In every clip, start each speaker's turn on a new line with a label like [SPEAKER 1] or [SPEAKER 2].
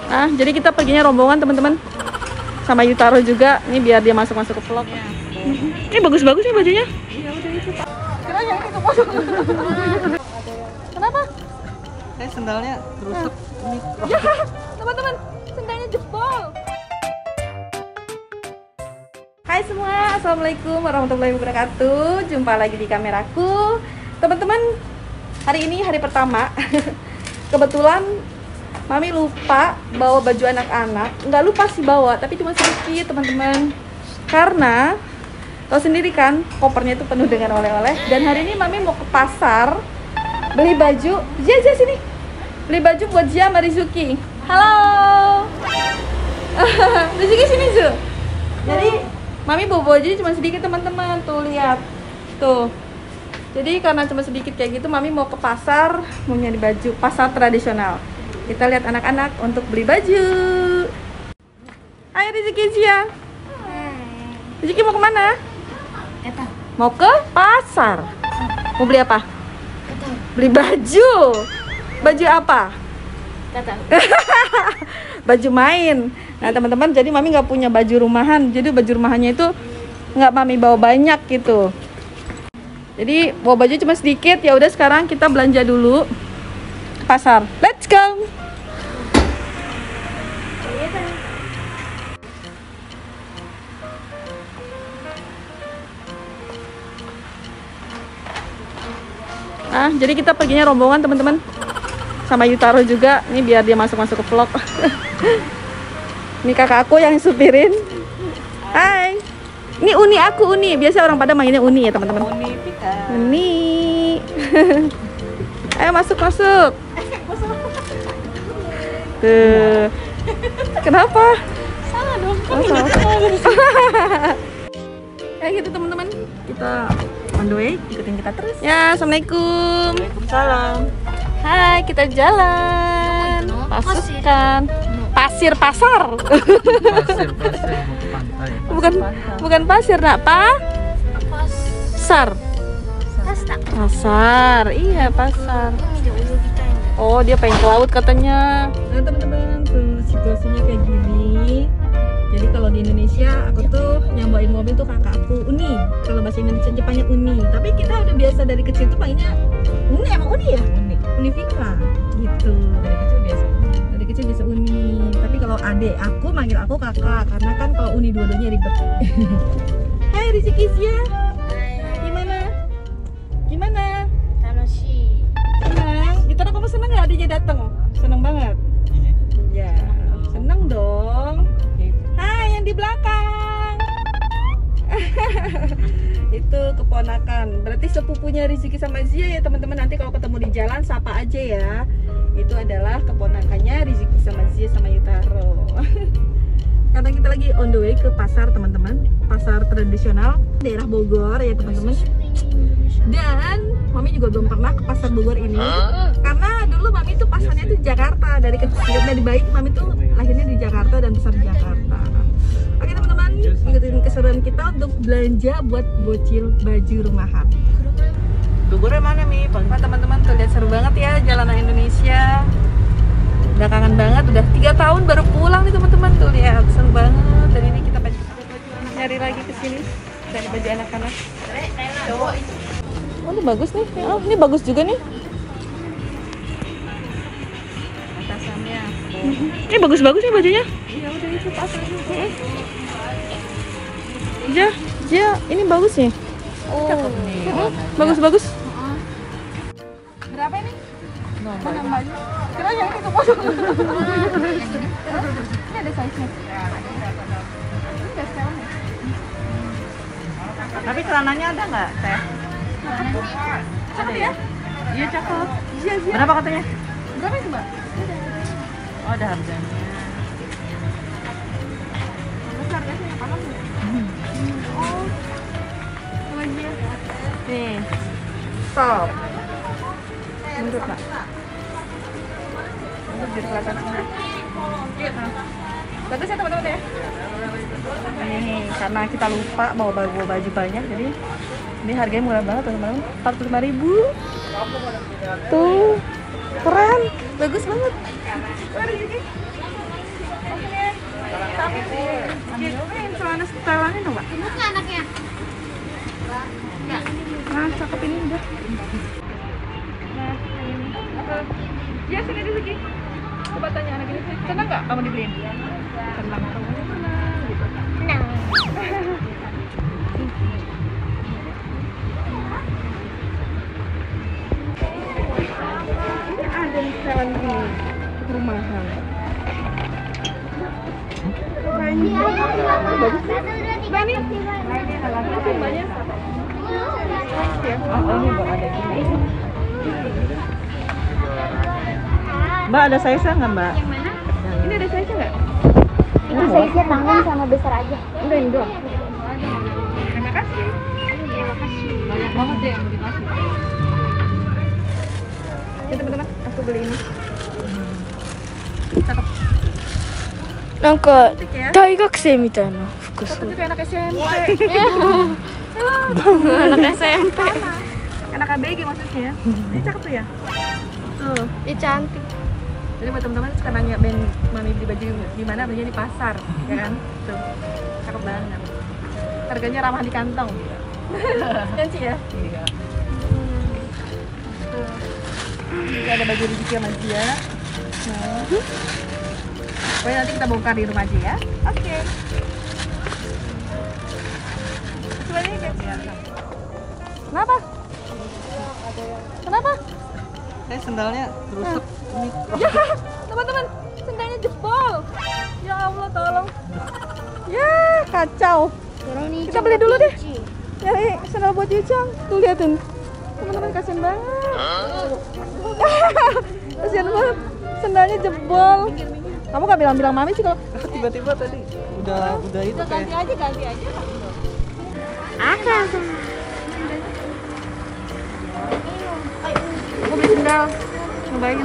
[SPEAKER 1] Jadi kita perginya rombongan teman-teman, sama Yutaro juga. Ini biar dia masuk-masuk ke vlog. Ini bagus-bagus nih bajunya.
[SPEAKER 2] Iya udah itu Pak.
[SPEAKER 1] Kenapa?
[SPEAKER 2] Sendalnya rusak.
[SPEAKER 1] Ya, teman-teman, sendalnya jebol. Hai semua, assalamualaikum warahmatullahi wabarakatuh. Jumpa lagi di kameraku, teman-teman. Hari ini hari pertama. Kebetulan Mami lupa bawa baju anak-anak. Nggak lupa sih bawa, tapi cuma sedikit teman-teman. Karena tahu sendiri kan, kopernya itu penuh dengan oleh-oleh. Dan hari ini Mami mau ke pasar beli baju. Zia sini. Beli baju buat Zia sama Rizuki. Halo. Rizuki sini Zu. Jadi Mami bawa baju cuma sedikit teman-teman. Tuh lihat. Tuh. Jadi karena cuma sedikit kayak gitu, Mami mau ke pasar, mau nyari baju, pasar tradisional. Kita lihat anak-anak untuk beli baju. Hai Rizky Zia. Rizky mau kemana? Mau ke pasar. Mau beli apa? Beli baju. Baju apa? Baju main. Nah teman-teman, jadi Mami nggak punya baju rumahan. Jadi baju rumahannya itu nggak Mami bawa banyak gitu. Jadi bawa baju cuma sedikit. Ya udah sekarang kita belanja dulu ke pasar. Let's go. Jadi kita perginya rombongan teman-teman, sama Yutaro juga. Ini biar dia masuk-masuk ke vlog. Ini kakak aku yang supirin. Hai. Ini Uni aku, Uni. Biasa orang pada manggilnya Uni ya teman-teman.
[SPEAKER 2] Uni Pika.
[SPEAKER 1] Uni. Ayo masuk-masuk. Tuh. Kenapa?
[SPEAKER 2] Salah dong.
[SPEAKER 1] Oh, salah. Kayak gitu teman-teman. Kita on the way, ikutin kita terus. Ya, assalamualaikum.
[SPEAKER 2] Waalaikumsalam.
[SPEAKER 1] Hai, kita jalan. Pasukan. Pasir pasar.
[SPEAKER 2] Pasir mau ke pantai.
[SPEAKER 1] Bukan pasir, nak. Pasar. Pasar. Iya, pasar. Oh, dia pengen ke laut katanya. Nah, teman-teman, tuh situasinya kayak gini. Jadi kalau di Indonesia aku tuh yang bawain mobil tuh kakak aku Uni. Kalau bahasa Indonesia Jepangnya Uni. Tapi kita udah biasa dari kecil tuh panggilnya Uni, emang Uni ya? Uni Vika gitu. Dari kecil biasa Uni. Tapi kalau adik aku manggil aku kakak, karena kan kalau Uni dua-duanya ribet. Hai Rizky Zia. Gimana?
[SPEAKER 3] Tanoshi.
[SPEAKER 1] Senang? Gitu kamu senang nggak adiknya datang? Senang banget. Ya, senang dong. Hai yang di belakang. Itu keponakan. Berarti sepupunya Rizky sama Zia ya teman-teman. Nanti kalau ketemu di jalan sapa aja ya. Itu adalah keponakannya Rizky sama Zia sama Yutaro. Karena kita lagi on the way ke pasar teman-teman. Pasar tradisional daerah Bogor ya teman-teman. Dan Mami juga belum pernah ke pasar Bogor ini. Karena dulu Mami tuh pasarnya tuh di Jakarta. Dari kecil, dari bayi Mami tuh lahirnya di Jakarta dan besar di Jakarta. Oke teman-teman, ikutin keseruan kita untuk belanja buat bocil baju rumahan.
[SPEAKER 2] Bogornya mana Mi?
[SPEAKER 1] Wah teman-teman tuh lihat seru banget ya jalanan Indonesia. Udah kangen banget, udah 3 tahun baru pulang nih teman-teman. Tuh lihat seru banget. Dan ini kita nyari lagi ke sini dari baju anak-anak. Oh ini bagus nih. Oh ini bagus juga nih.
[SPEAKER 2] Atasannya.
[SPEAKER 1] Ini bagus-bagus nih bajunya.
[SPEAKER 2] Iya udah itu pasarnya.
[SPEAKER 1] Ja, ini bagus nih.
[SPEAKER 2] Cakep nih.
[SPEAKER 1] Bagus-bagus.
[SPEAKER 3] Berapa ini?
[SPEAKER 1] Mana baju? Kira yang itu bos.
[SPEAKER 3] Ini ada size-nya.
[SPEAKER 2] Tapi celananya ada nggak, Teh?
[SPEAKER 1] Cakep ya?
[SPEAKER 2] Iya cakep.
[SPEAKER 1] Iya.
[SPEAKER 2] Berapa katanya?
[SPEAKER 1] Berapa itu, Mbak?
[SPEAKER 2] Oh ada harganya.
[SPEAKER 1] Besar gak sih? Yang panas ya? Oh. Sama Zia. Nih. Stop. Mundur, Pak. Mundur biar kelihatan semua. Bagus ya teman-teman ya? Nih, karena kita lupa bawa baju banyak, jadi ini harganya murah banget teman-teman. 45.000. Tuh. Keren. Bagus banget. Ini celana setelannya dong, Mbak.
[SPEAKER 3] Gemuk nggak anaknya? Enggak.
[SPEAKER 1] Nah, cakep ini udah. Nah, ini. Ya, sini di sini. Coba tanya anak ini, senang nggak kamu dibeliin? Senang. Kamu senang gitu.
[SPEAKER 3] Nah.
[SPEAKER 1] Ini ada nih setelan gini, rumahan. Bagus. Mbak nih. Ini banyak.
[SPEAKER 2] Ini Mbak ada gini. Mbak ada size nggak Mbak?
[SPEAKER 3] Yang mana?
[SPEAKER 1] Ini ada size nggak?
[SPEAKER 3] Itu size-nya tangan sama besar aja.
[SPEAKER 1] Udah ini doang. Terima kasih.
[SPEAKER 2] Banyak banget deh yang dikasih.
[SPEAKER 1] Ya teman-teman, aku beli ini. Cakep.
[SPEAKER 4] なんか
[SPEAKER 1] Cantik ya.
[SPEAKER 4] 大学生みたいな服
[SPEAKER 1] Fotonya
[SPEAKER 4] 装
[SPEAKER 1] kayak anak SMP.
[SPEAKER 4] anak SMP
[SPEAKER 1] Anak ABG maksudnya. Ini cakep tuh ya. Tuh.
[SPEAKER 4] Ih cantik.
[SPEAKER 1] Jadi buat teman-teman suka nanya Ben mami beli baju di mana, belinya di pasar, ya kan? Tuh. Cakep banget. Harganya ramah di kantong. Cantik ya?
[SPEAKER 2] Iya.
[SPEAKER 1] Tuh. Juga ada baju Rizky sama Zia. Nah. Pokoknya nanti kita bongkar di rumah aja ya. Oke. Sebenarnya kayak Kenapa? Kenapa?
[SPEAKER 2] Sendalnya rusak. Ini
[SPEAKER 1] Ya, teman-teman, sendalnya jebol. Ya Allah, tolong. Ya, kacau. Kita beli dulu deh. Nyari sendal buat Yucang. Tuh liatin. Teman-teman kasihan banget. Kasihan banget. Sendalnya jebol. Kamu gak bilang-bilang mami sih kalau
[SPEAKER 2] tiba-tiba tadi udah itu kayak
[SPEAKER 1] ganti aja.
[SPEAKER 3] Akan.
[SPEAKER 1] Aku beli sendal. Ngebayangin.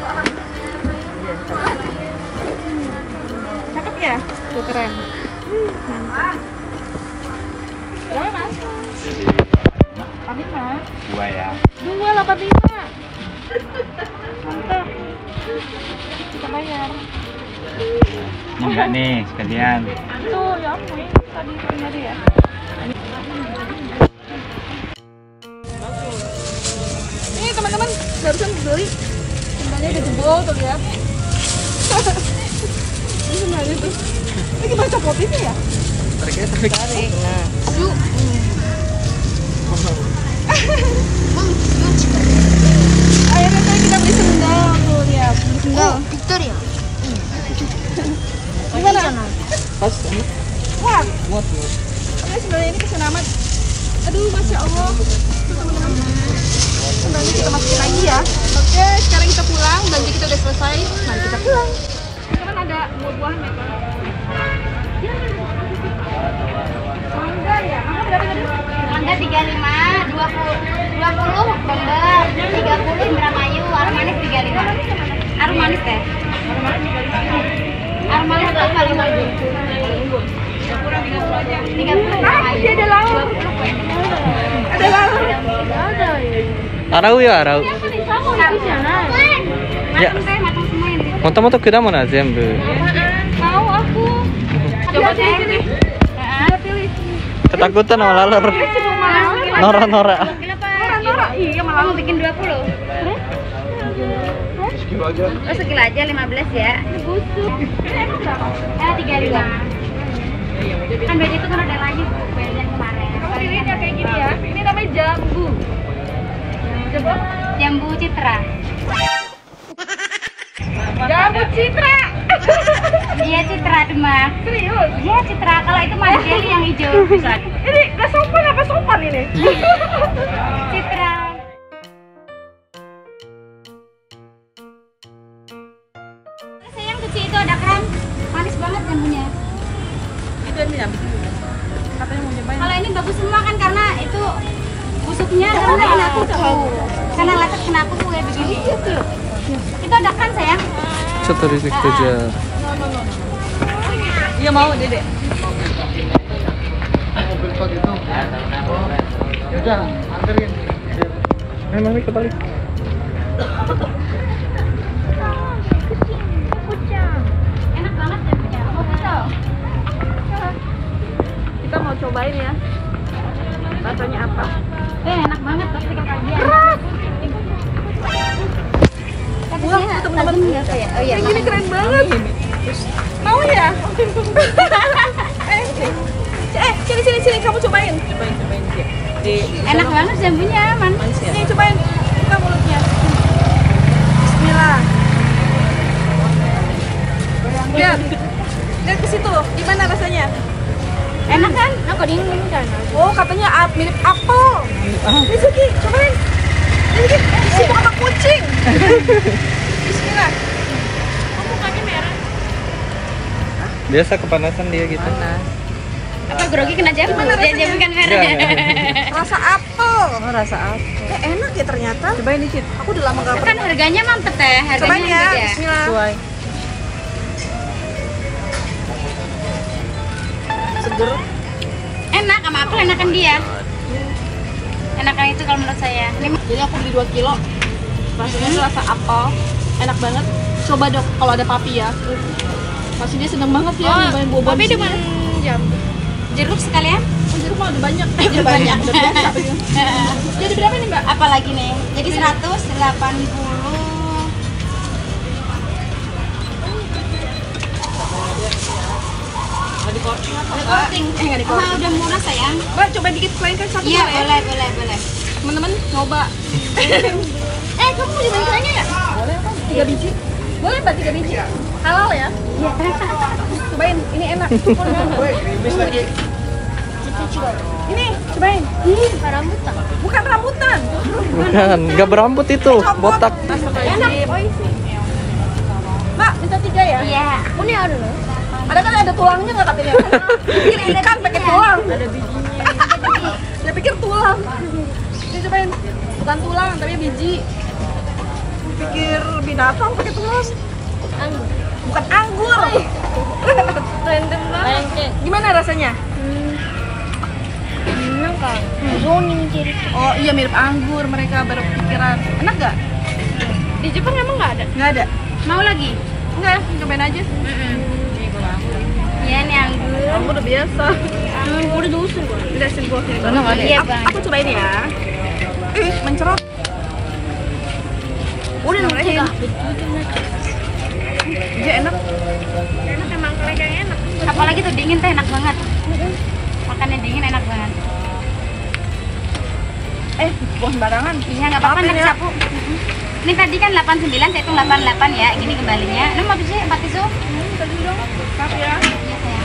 [SPEAKER 1] Cakep ya? Tuh keren. Mantap. Berapa mas? 85.
[SPEAKER 5] Dua ya.
[SPEAKER 1] 285. Mantap. Kita bayar.
[SPEAKER 5] Ini enggak nih sekalian.
[SPEAKER 1] Tuh ya ampun, tadi nyari ya. Ini teman-teman barusan beli. Sendalnya udah jebol tuh lihat. Ini sendalnya tuh. Ini gimana copotinnya ya?
[SPEAKER 2] tarik. Nah.
[SPEAKER 1] Yuk. Akhirnya tadi kita beli sendal tuh lihat, beli sendal.
[SPEAKER 3] Victoria.
[SPEAKER 1] Gimana?
[SPEAKER 2] Pas
[SPEAKER 1] Wah,
[SPEAKER 2] muat.
[SPEAKER 1] ini sendalnya ini kesen amat. Aduh, masya Allah. Tuh, teman-teman. Sendalnya kita masukin lagi ya. Oke, sekarang kita pulang. Belanja kita udah selesai. Mari kita pulang. Kan ada buah-buahan ya kan? Mangga ya? Mangga berapa tadi?
[SPEAKER 3] Mangga 35, 20 bomber, 30 Indramayu, arum manis 35. Arum manis teh. Arum manis tuh paling bagus.
[SPEAKER 1] Kurang 30 aja.
[SPEAKER 3] 30 Indramayu.
[SPEAKER 1] Ada lauk. Ada lauk.
[SPEAKER 5] Arau ya arau. Ya.
[SPEAKER 3] Macam teh, macam semua yang di.
[SPEAKER 5] もともと果物は全部
[SPEAKER 1] Mau aku. Coba pilih. Pilih.
[SPEAKER 5] ketakutan sama laler. Nora-nora.
[SPEAKER 3] Kenapa? Iya, malah mau bikin 20. Oh, sekilo aja 15 ya.
[SPEAKER 1] Busuk. Ini emang berapa?
[SPEAKER 3] 35. Kan beda itu kan ada lagi beda yang kemarin.
[SPEAKER 1] Kamu pilihin yang kayak gini ya. Ini namanya jambu. Coba.
[SPEAKER 3] Jambu Citra.
[SPEAKER 1] Jambu Citra.
[SPEAKER 3] Iya Citra Demak.
[SPEAKER 1] Serius?
[SPEAKER 3] Iya Citra. Kalau itu mah jelly yang hijau.
[SPEAKER 1] Ini gak sopan apa sopan ini?
[SPEAKER 3] Citra. Sayang cuci itu ada krem. Manis banget jambunya.
[SPEAKER 1] Itu yang jambu. Katanya mau nyobain.
[SPEAKER 3] Kalau ini bagus semua kan karena itu busuknya karena kena kuku. Karena lecet kena kuku ya begini. Itu ada kan sayang?
[SPEAKER 5] ちょっと出てきてじゃあ
[SPEAKER 1] Iya mau, Dedek.
[SPEAKER 2] Mobil pagi itu. Udah, anterin.
[SPEAKER 5] Mami kebalik.
[SPEAKER 3] Enak banget jambunya. Mau pisau?
[SPEAKER 1] cobain ya. Rasanya apa?
[SPEAKER 3] Enak banget pasti kalian.
[SPEAKER 1] Keras.
[SPEAKER 3] Tapi
[SPEAKER 1] Wah,
[SPEAKER 3] dia
[SPEAKER 1] teman-teman.
[SPEAKER 3] tajam nggak kayak? Oh iya.
[SPEAKER 1] Yang gini keren banget. Mau ya? Sini kamu cobain.
[SPEAKER 2] Cobain dia. Di
[SPEAKER 3] Enak banget jambunya, aman.
[SPEAKER 1] Nih cobain. Buka mulutnya. Bismillah. Lihat. Lihat ke situ. Gimana rasanya?
[SPEAKER 3] Enak kan?
[SPEAKER 4] Nako dingin kan.
[SPEAKER 1] Oh, katanya mirip apel. Rizky, cobain. Rizky, sibuk sama kucing. Bismillah.
[SPEAKER 5] Biasa kepanasan dia gitu.
[SPEAKER 3] Apa grogi kena jambu?
[SPEAKER 1] Gimana
[SPEAKER 3] Dia
[SPEAKER 1] rasanya?
[SPEAKER 3] jambu kan merah.
[SPEAKER 1] Rasa apel.
[SPEAKER 2] Oh, rasa apa?
[SPEAKER 1] Enak ya ternyata.
[SPEAKER 2] Cobain dikit.
[SPEAKER 1] Aku udah lama gak
[SPEAKER 3] Kan
[SPEAKER 1] pernah.
[SPEAKER 3] harganya mantep teh, harganya
[SPEAKER 1] Cobain ya.
[SPEAKER 3] beda.
[SPEAKER 1] Bismillah.
[SPEAKER 2] Sesuai.
[SPEAKER 1] Seger.
[SPEAKER 3] Enak sama apel enakan dia. Enakan itu kalau menurut saya.
[SPEAKER 1] Jadi aku beli 2 kilo. Rasanya tuh rasa apel. Enak banget. Coba dok kalau ada papi ya. Pasti dia seneng banget ya nyobain buah-buahan di sini.
[SPEAKER 4] Jambu.
[SPEAKER 3] Jeruk sekalian.
[SPEAKER 1] Oh, jeruk mah udah banyak. Udah banyak. Udah biasa. Jadi berapa nih mbak?
[SPEAKER 3] Apalagi nih? Jadi 180.
[SPEAKER 1] Nggak di-coating apa?
[SPEAKER 3] Ada coating.
[SPEAKER 1] Nggak
[SPEAKER 3] Ah,
[SPEAKER 1] di-coating.
[SPEAKER 3] udah murah sayang.
[SPEAKER 1] Mbak coba dikit kelainkan satu
[SPEAKER 3] Iya,
[SPEAKER 1] boleh ya?
[SPEAKER 3] boleh.
[SPEAKER 1] Teman-teman coba.
[SPEAKER 3] Kamu mau cobain kerannya nggak?
[SPEAKER 1] Boleh apa? 3 biji? Boleh mbak 3 biji? Halal ya?
[SPEAKER 3] Iya.
[SPEAKER 1] Cobain, ini enak. Ini, cobain.
[SPEAKER 4] Rambutan.
[SPEAKER 1] Bukan rambutan.
[SPEAKER 5] Bukan, nggak berambut itu, botak.
[SPEAKER 1] Enak. Mbak, minta 3 ya?
[SPEAKER 3] Iya.
[SPEAKER 4] Ini ada loh.
[SPEAKER 1] Ada kan ada tulangnya nggak katanya? Pikir ikan pakai tulang. Ada bijinya. Saya pikir tulang. Ini cobain. Bukan tulang, tapi biji. Pikir binatang pakai tulang.
[SPEAKER 4] Anggur.
[SPEAKER 1] Bukan anggur.
[SPEAKER 4] Random banget.
[SPEAKER 1] Gimana rasanya?
[SPEAKER 4] Nangka. Zoning jadi.
[SPEAKER 1] Oh iya mirip anggur, mereka baru kepikiran. Enak nggak?
[SPEAKER 4] Di Jepang emang nggak ada.
[SPEAKER 1] Nggak ada.
[SPEAKER 3] Mau lagi?
[SPEAKER 1] Enggak, cobain aja.
[SPEAKER 3] Iya nih anggur.
[SPEAKER 1] Anggur udah biasa.
[SPEAKER 4] Udah dusun kok.
[SPEAKER 1] Udah sini gua sini.
[SPEAKER 2] Sana nggak ada?
[SPEAKER 3] Iya,
[SPEAKER 1] Aku,
[SPEAKER 3] Bang.
[SPEAKER 1] aku cobain ya. Mencerot.
[SPEAKER 4] Udah
[SPEAKER 1] Cobain.
[SPEAKER 4] nangka.
[SPEAKER 1] Iya enak.
[SPEAKER 4] Enak emang mereka yang enak.
[SPEAKER 3] Apalagi tuh dingin teh enak banget. Makannya dingin enak banget.
[SPEAKER 1] Buang sembarangan.
[SPEAKER 3] Iya nggak apa-apa
[SPEAKER 1] Maafin
[SPEAKER 3] ntar
[SPEAKER 1] ya.
[SPEAKER 3] sapu. Ini tadi kan 89, saya hitung 88 ya. Gini kembalinya. Ini mau biji 4 tisu?
[SPEAKER 1] Tadi dong. Maaf ya.
[SPEAKER 3] Iya sayang.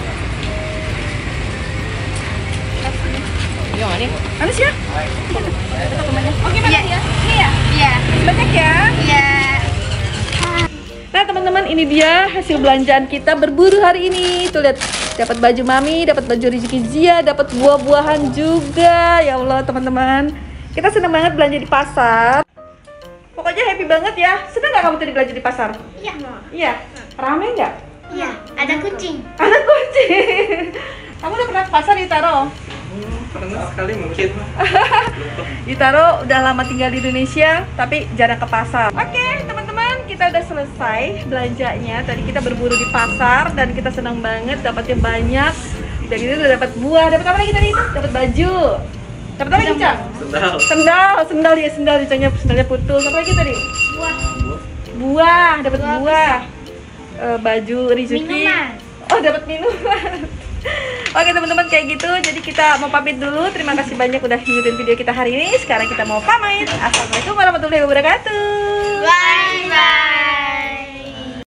[SPEAKER 2] Iya nggak nih?
[SPEAKER 1] Manis ya? Oke,
[SPEAKER 3] Iya.
[SPEAKER 1] makasih ya.
[SPEAKER 3] Iya. Iya.
[SPEAKER 1] Banyak ya.
[SPEAKER 3] Iya.
[SPEAKER 1] Nah teman-teman, ini dia hasil belanjaan kita berburu hari ini. Tuh lihat, dapat baju mami, dapat baju Rizky Zia, dapat buah-buahan juga. Ya Allah teman-teman, kita seneng banget belanja di pasar. Pokoknya happy banget ya. Seneng nggak kamu tadi belanja di pasar?
[SPEAKER 3] Iya.
[SPEAKER 1] Iya. Rame nggak?
[SPEAKER 3] Iya. Ada kucing.
[SPEAKER 1] Ada kucing. Kamu udah pernah ke pasar Yutaro?
[SPEAKER 5] Pernah sekali mungkin.
[SPEAKER 1] Yutaro udah lama tinggal di Indonesia, tapi jarang ke pasar. Oke, teman-teman, kita udah selesai belanjanya. Tadi kita berburu di pasar dan kita senang banget dapatnya banyak. Udah gitu udah dapat buah, dapat apa lagi tadi itu? Dapat baju. Dapat apa lagi, Cang? Sendal ya, sendalnya putus. Apa lagi tadi? Buah, dapat buah. Baju Rizuki.
[SPEAKER 3] Minuman.
[SPEAKER 1] Oh, dapat minuman. Oke teman-teman, kayak gitu. Jadi kita mau pamit dulu. Terima kasih banyak udah ngikutin video kita hari ini. Sekarang kita mau pamit. Assalamualaikum warahmatullahi wabarakatuh.